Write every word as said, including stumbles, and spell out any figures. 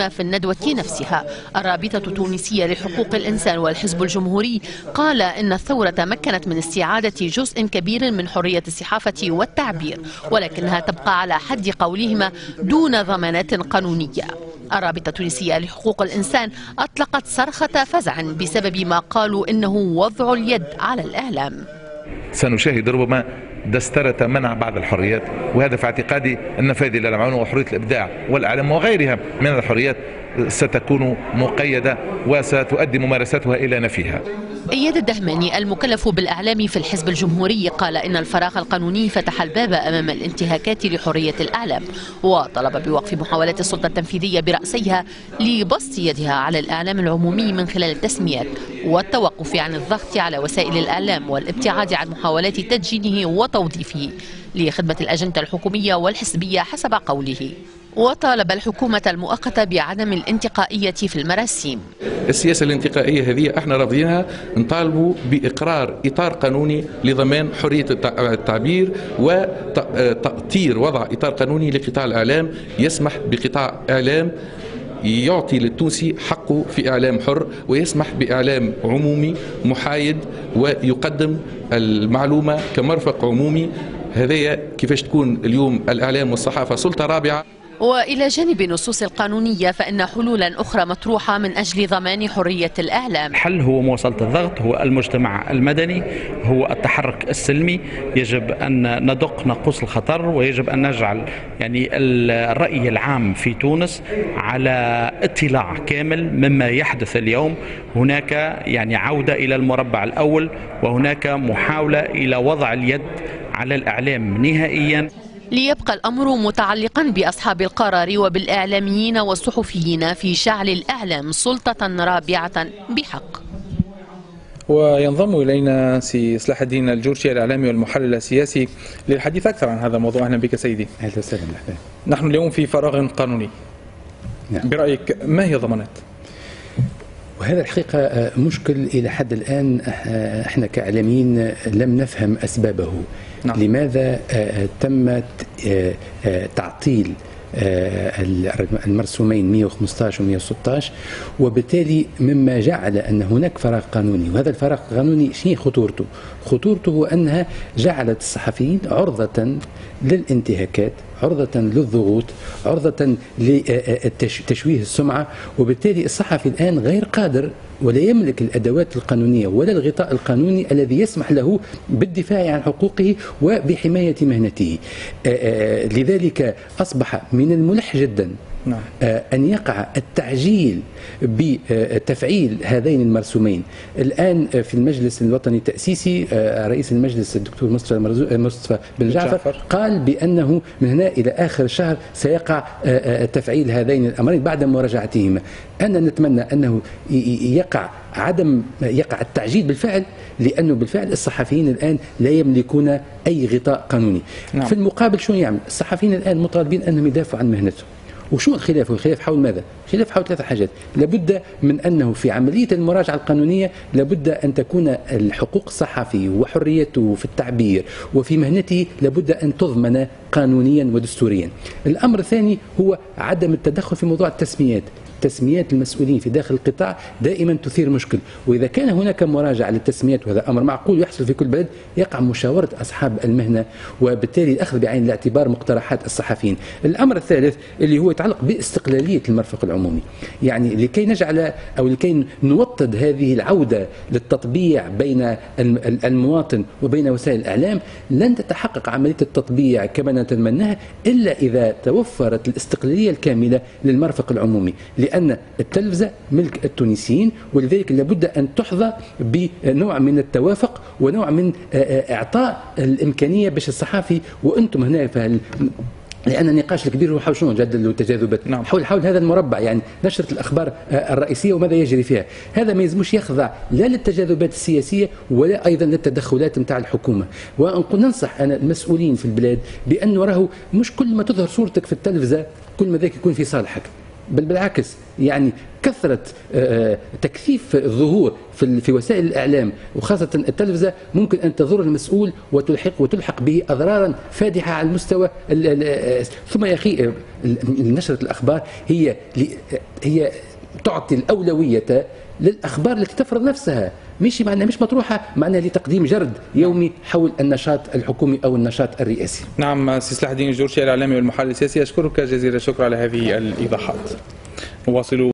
المقيمة في الندوة نفسها. الرابطة التونسية لحقوق الإنسان والحزب الجمهوري قال إن الثورة مكنت من استعادة جزء كبير من حرية الصحافة والتعبير، ولكنها تبقى على حد قولهما دون ضمانات قانونية. الرابطة التونسية لحقوق الإنسان أطلقت صرخة فزع بسبب ما قالوا إنه وضع اليد على الإعلام. سنشاهد ربما دسترة منع بعض الحريات، وهذا في اعتقادي أن فهذه الإعلام وحرية الإبداع والإعلام وغيرها من الحريات ستكون مقيدة وستؤدي ممارستها إلى نفيها. إياد الدهماني المكلف بالإعلام في الحزب الجمهوري قال إن الفراغ القانوني فتح الباب أمام الانتهاكات لحرية الإعلام، وطلب بوقف محاولات السلطة التنفيذية برأسيها لبسط يدها على الإعلام العمومي من خلال التسميات والتوقف عن الضغط على وسائل الإعلام والابتعاد عن محاولات تدجينه وتوظيفه لخدمة الأجندة الحكومية والحزبية حسب قوله. وطالب الحكومة المؤقتة بعدم الانتقائية في المراسيم. السياسة الانتقائية هذه احنا رافضينها، نطالبوا بإقرار إطار قانوني لضمان حرية التعبير وتأطير وضع إطار قانوني لقطاع الإعلام يسمح بقطاع إعلام يعطي للتونسي حقه في إعلام حر، ويسمح بإعلام عمومي محايد ويقدم المعلومة كمرفق عمومي. هذايا كيفاش تكون اليوم الإعلام والصحافة سلطة رابعة. وإلى جانب النصوص القانونية فإن حلولا أخرى مطروحة من أجل ضمان حرية الإعلام. الحل هو مواصلة الضغط، هو المجتمع المدني، هو التحرك السلمي. يجب أن ندق ناقوس الخطر، ويجب أن نجعل يعني الرأي العام في تونس على اطلاع كامل مما يحدث اليوم. هناك يعني عودة إلى المربع الأول، وهناك محاولة إلى وضع اليد على الإعلام نهائيا. ليبقى الأمر متعلقا بأصحاب القرار وبالإعلاميين والصحفيين في جعل الإعلام سلطة رابعة بحق. وينضم إلينا سي صلاح الدين الجورشي الإعلامي والمحلل السياسي للحديث أكثر عن هذا الموضوع. أهلا بك سيدي. أهلا وسهلا. نحن اليوم في فراغ قانوني. نعم. برأيك ما هي ضمانات؟ وهذا الحقيقة مشكل إلى حد الآن، احنا كإعلاميين لم نفهم أسبابه. نعم. لماذا تم تعطيل المرسومين مئة وخمسة عشر و مئة وستة عشر، وبالتالي مما جعل أن هناك فراغ قانوني. وهذا الفراغ القانوني شنو خطورته؟ خطورته هو أنها جعلت الصحفيين عرضة للانتهاكات، عرضة للضغوط، عرضة لتشويه السمعة، وبالتالي الصحفي الآن غير قادر ولا يملك الأدوات القانونية ولا الغطاء القانوني الذي يسمح له بالدفاع عن حقوقه وبحماية مهنته. لذلك أصبح من الملح جدا نعم. أن يقع التعجيل بتفعيل هذين المرسومين. الآن في المجلس الوطني التأسيسي رئيس المجلس الدكتور مصطفى بن جعفر قال بأنه من هنا إلى آخر الشهر سيقع تفعيل هذين الأمرين بعد مراجعتهما. أنا نتمنى أنه يقع عدم يقع التعجيل بالفعل، لأنه بالفعل الصحفيين الآن لا يملكون أي غطاء قانوني. نعم. في المقابل شو يعمل الصحفيين الآن؟ مطالبين أنهم يدافعوا عن مهنتهم. وشو الخلاف؟ الخلاف حول ماذا؟ الخلاف حول ثلاث حاجات. لابد من أنه في عملية المراجعة القانونية لابد أن تكون الحقوق الصحفي وحريته في التعبير وفي مهنته لابد أن تضمن قانونيا ودستوريا. الأمر الثاني هو عدم التدخل في موضوع التسميات. تسميات المسؤولين في داخل القطاع دائما تثير مشكل، وإذا كان هناك مراجعة للتسميات وهذا أمر معقول يحصل في كل بلد، يقع مشاورة أصحاب المهنة وبالتالي الأخذ بعين الاعتبار مقترحات الصحفيين. الأمر الثالث اللي هو يتعلق باستقلالية المرفق العمومي، يعني لكي نجعل أو لكي نوطد هذه العودة للتطبيع بين المواطن وبين وسائل الإعلام، لن تتحقق عملية التطبيع كما نتمناها إلا إذا توفرت الاستقلالية الكاملة للمرفق العمومي، لأن التلفزة ملك التونسيين، ولذلك لابد أن تحظى بنوع من التوافق ونوع من إعطاء الإمكانية باش الصحافي وأنتم هنا في لأن النقاش الكبير هو حول شنو جدل والتجاذبات. نعم. حول حول هذا المربع، يعني نشرة الأخبار الرئيسية وماذا يجري فيها. هذا ما يلزمش يخضع لا للتجاذبات السياسية ولا أيضا للتدخلات نتاع الحكومة. وننصح أنا المسؤولين في البلاد بأنه راهو مش كل ما تظهر صورتك في التلفزة كل ما ذاك يكون في صالحك. بل بالعكس يعني كثرة تكثيف الظهور في في وسائل الإعلام وخاصة التلفزة ممكن أن تضر المسؤول وتلحق وتلحق به أضرارا فادحة على المستوى. ثم يا أخي نشرة الأخبار هي هي تعطي الأولوية للأخبار التي تفرض نفسها، مش معناها مش مطروحة معناها لتقديم جرد يومي حول النشاط الحكومي أو النشاط الرئاسي. نعم سي صلاح الدين الجورشي الإعلامي والمحلل السياسي، أشكرك جزيل الشكر على هذه الإيضاحات. نواصل